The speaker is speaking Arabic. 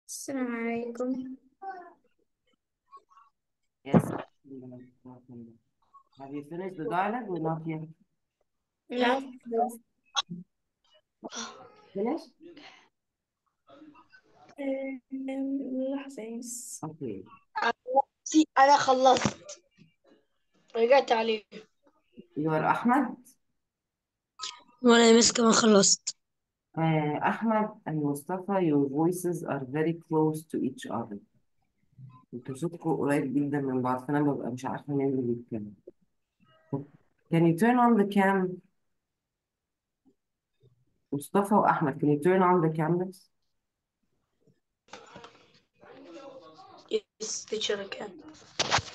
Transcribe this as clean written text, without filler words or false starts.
السلام عليكم. Yes. Have you finished the dialogue or not yet? لا. Finished? لحظة بس. Okay. أنا خلصت رجعت عليه. You are Ahmed. وأنا مس كمان خلصت. Ahmed and Mustafa, your voices are very close to each other. انتوا صوتكم قريب جدا من بعض فأنا ببقى مش عارفة مين اللي بيتكلم. Can you turn on the cam? Mustafa وأحمد, can you turn on the cameras? Yes teacher I can.